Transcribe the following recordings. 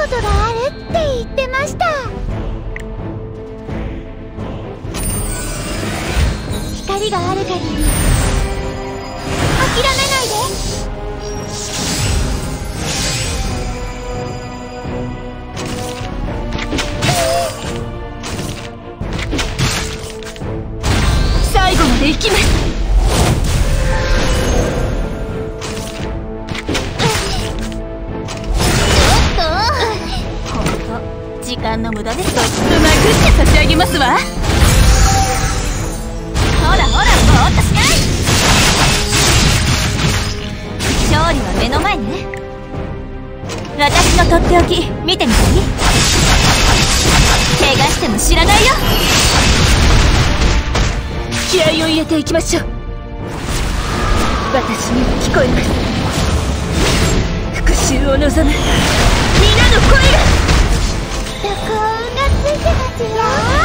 ことがあるって言ってました。光がある限り諦めないで。 最後まで行きます。時間の無駄です。とっとまくって差し上げますわ。ほらほら、ぼーっとしない。勝利は目の前ね。私のとっておき見てみていい？怪我しても知らないよ。気合を入れていきましょう。私には聞こえます。復讐を望む皆の声が。 録音がついてますよ。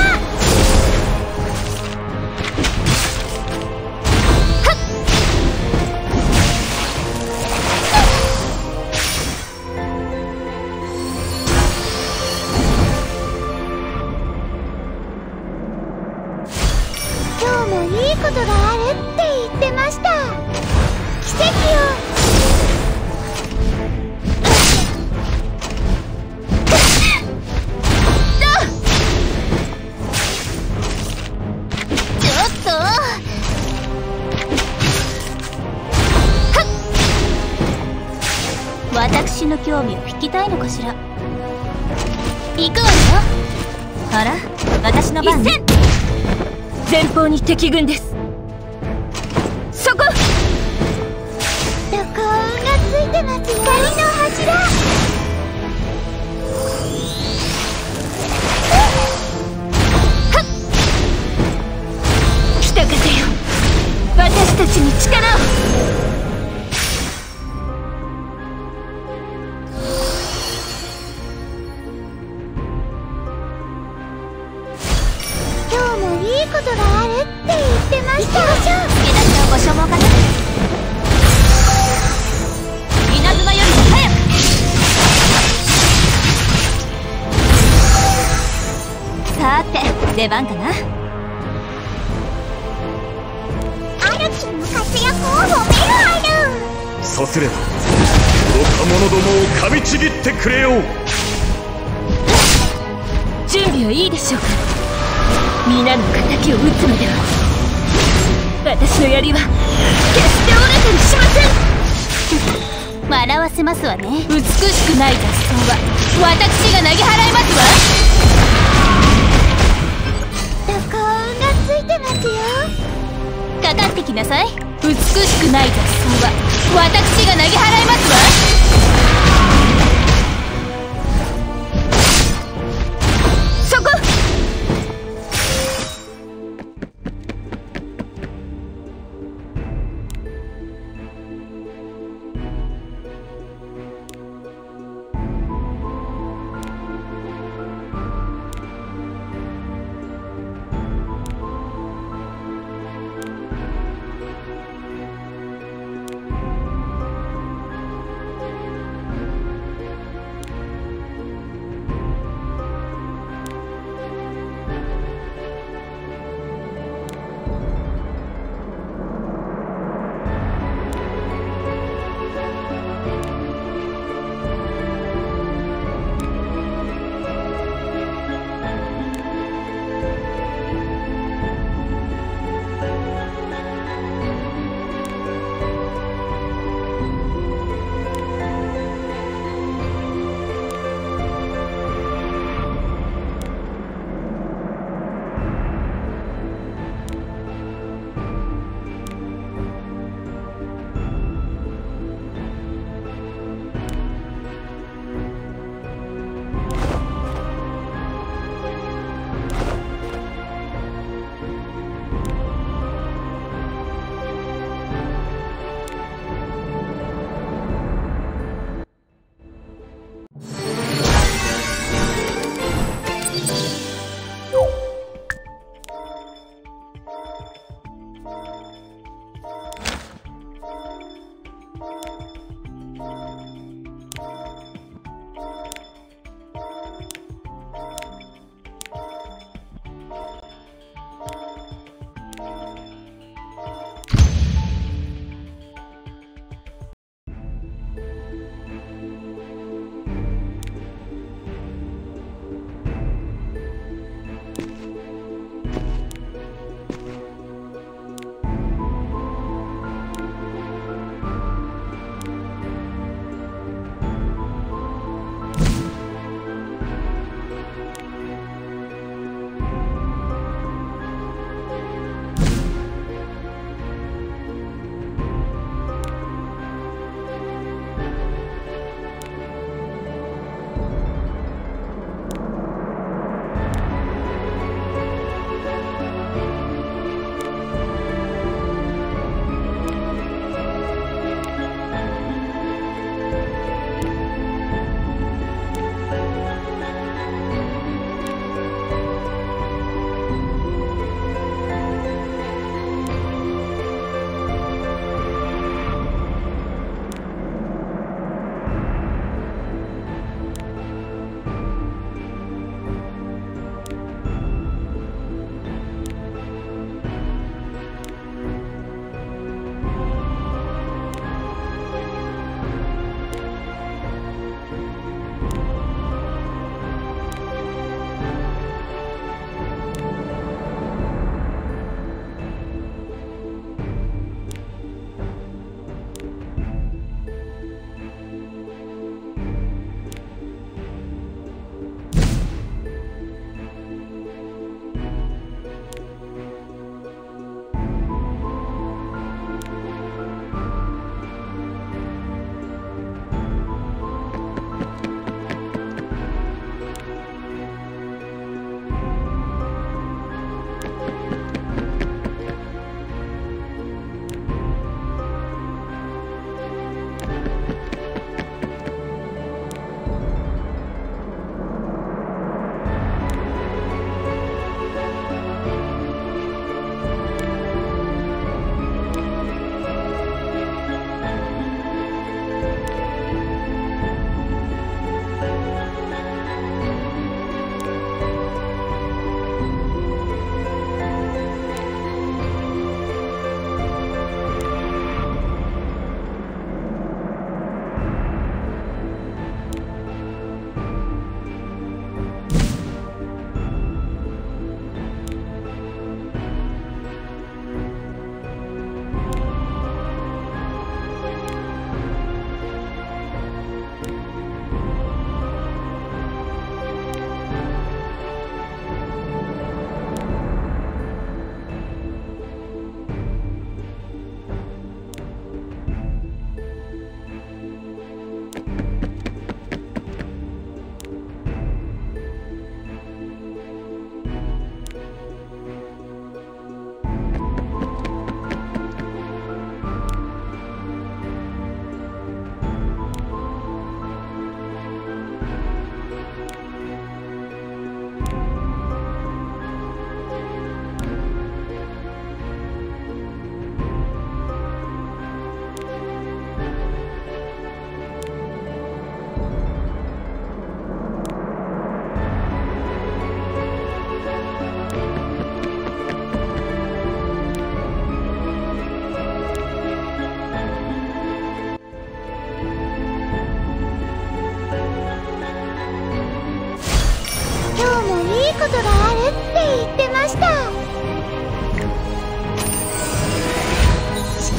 今日もいいことがあるって言ってました。奇跡を。 私の興味を引きたいのかしら。行くわよ。あら、私の番ね。前方に敵軍です。そこ。 録音がついてますよ。光の柱。 北風よ、私たちに力を。 いいことがあるって言ってました。 行きましょう。出だしのご所望かな。稲妻よりも早く。さて、出番かな。 アルキンの活躍を褒めるアル。 さすれば愚か者どもを噛みちぎってくれよう。 準備はいいでしょうか。皆の敵を撃つのでは私の槍は決して折れたりしません。笑わせますわね。美しくない雑草は私が投げ払いますわ。 録音がついてますよ。 かかってきなさい。美しくない雑草は私が投げ払いますわ。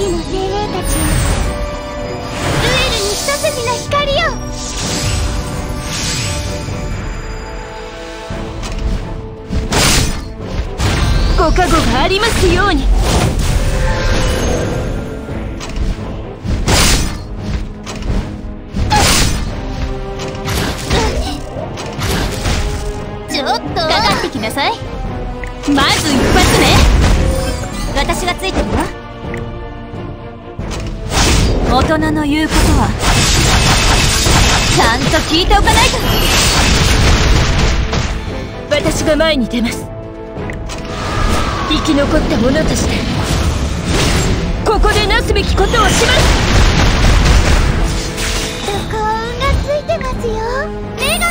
の精霊たちよ、ルエルに一筋の光よ。 ご加護がありますように。 ちょっとかかってきなさい。まず一発ね。私がついてるわ。大人の言うことはちゃんと聞いておかないと。私が前に出ます。生き残った者としてここでなすべきことをします。 録音がついてますよ、女神よ。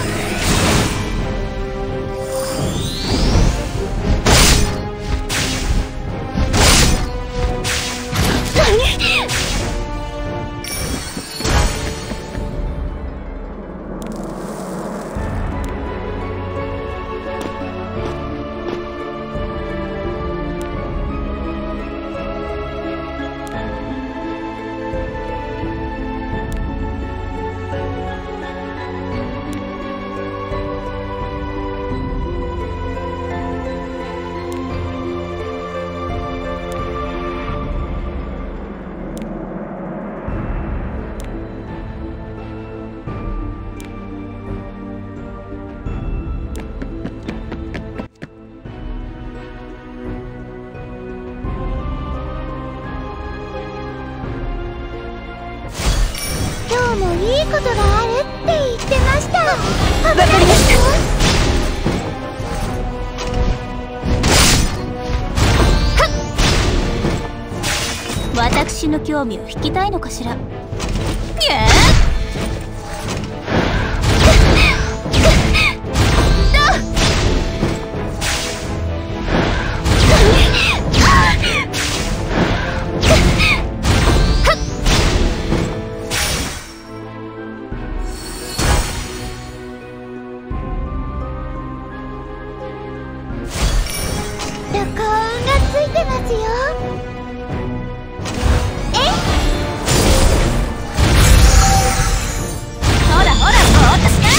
今日もいいことがあるって言ってました。わかりました。私の興味を引きたいのかしら。 録音がついてますよ。 ほらほら、ぼーっとしない。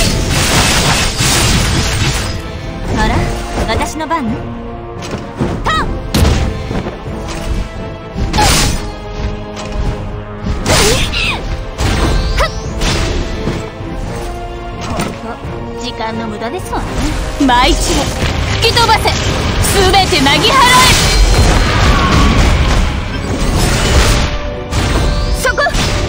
あら、私の番？トン！ほんと時間の無駄ですわね。舞い散れ、吹き飛ばせ、すべてなぎ払え。そこ。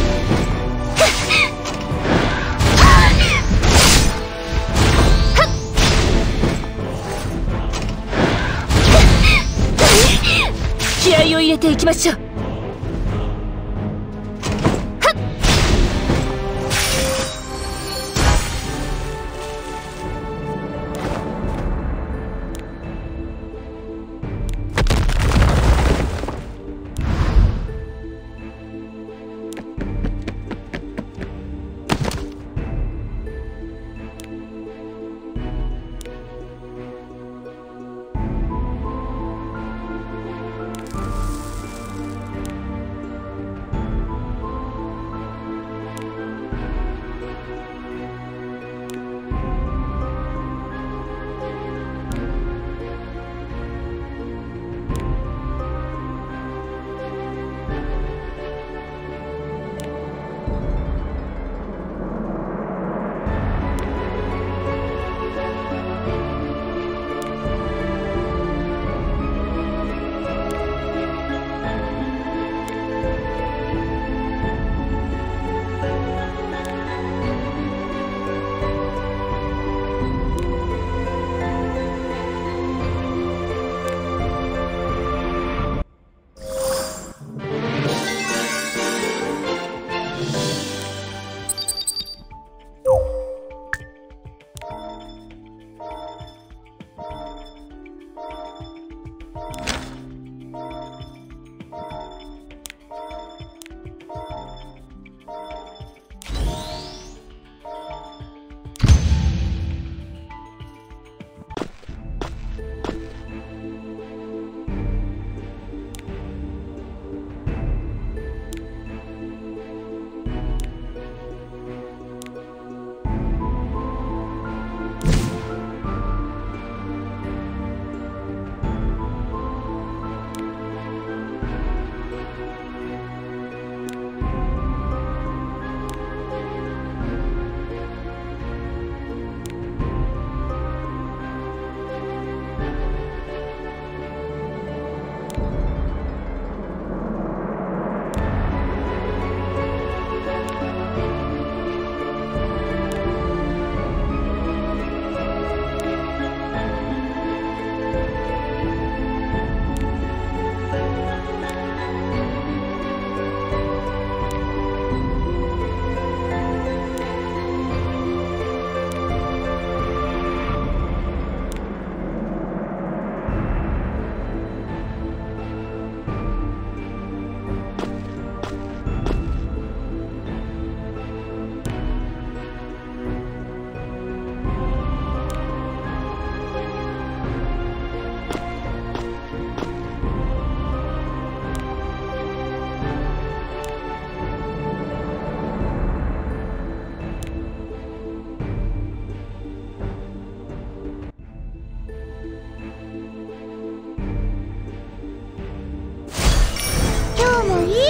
気合を入れていきましょう。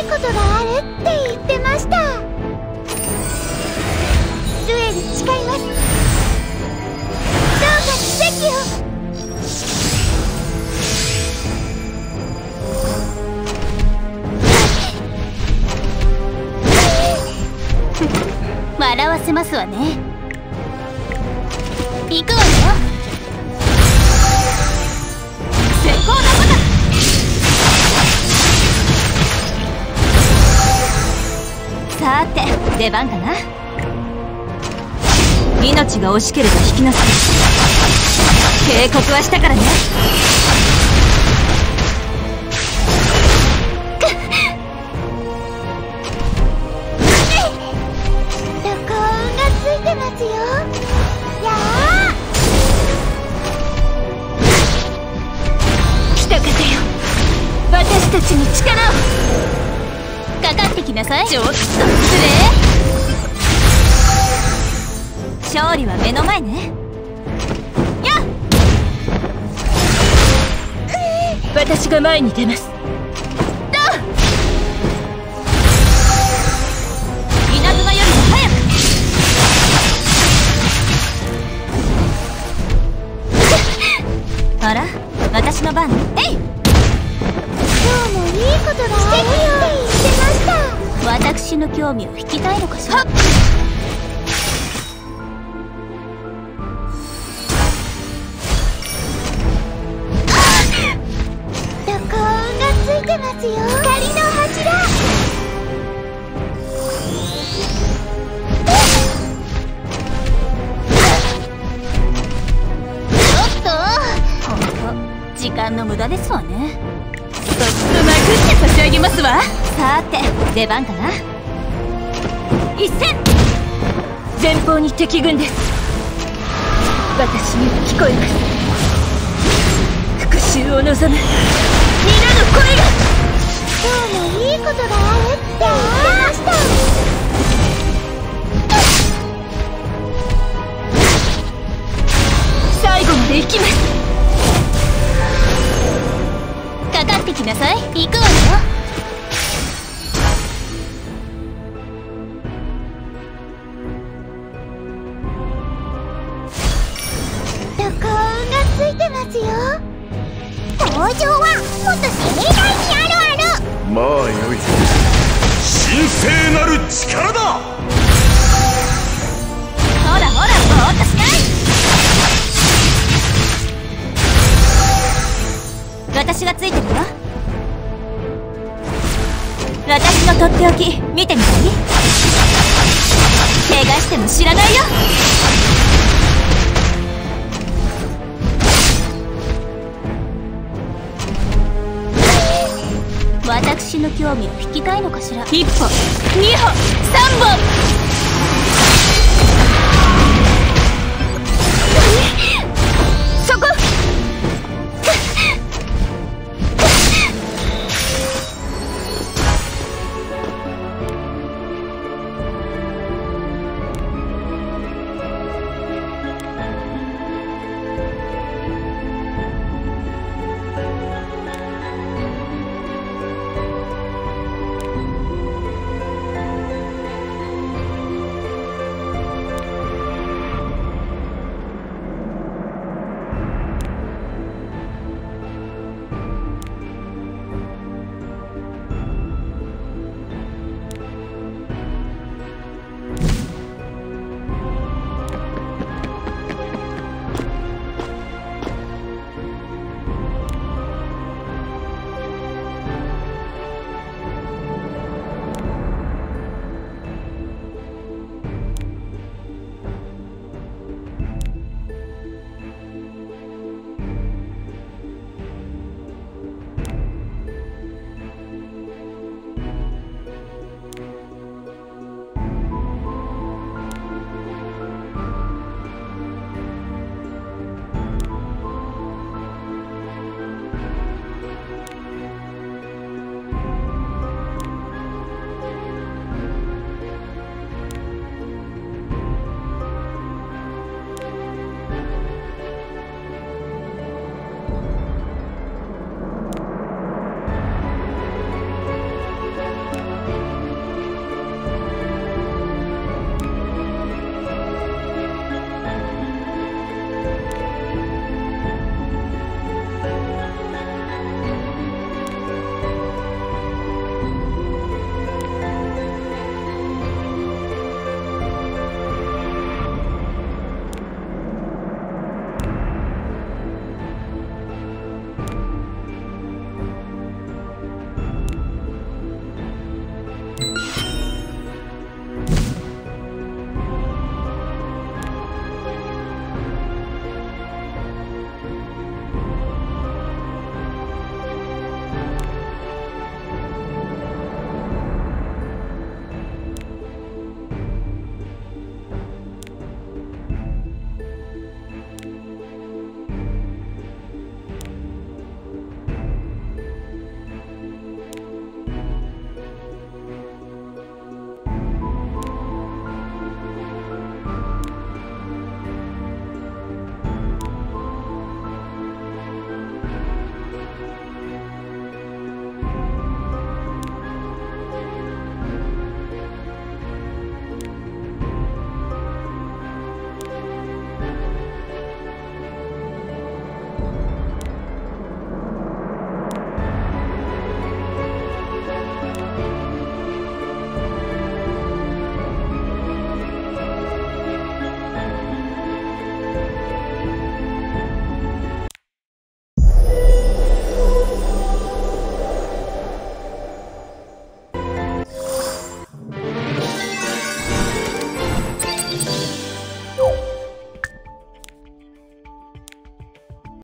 いことがあるって言ってました。デュエル誓います。どうか奇跡を。 笑わせますわね。行くわよ。先行のこと。さて出番かな。命が惜しければ引きなさい。警告はしたからね。 録音がついてますよ。やあ、 来た方よ、私たちに力を。かかってきなさい。ちょっと失礼。勝利は目の前ね。やっ、私が前に出ます。稲妻よりも早く。あら、私の番ね。えい。 今日もいいことがあるって言ってました。 私の興味を引きたいのかしら。 録音がついてますよ。光の柱。 時間の無駄ですわね。そっと殴って差し上げますわ。さて出番かな。一戦。前方に敵軍です。私には聞こえます。復讐を望む皆の声が。 今日もいいことがあるって言ってました。 最後まで行きます。かかってきなさい。行くわよ。 録音がついてますよ。登場はもっと盛大にあるある。 まあよい。神聖なる力だ。 ほらほら、ぼーっとしない。私がついてるよ。私のとっておき見てみたい？怪我しても知らないよ。私の興味を引きたいのかしら。1歩2歩3本。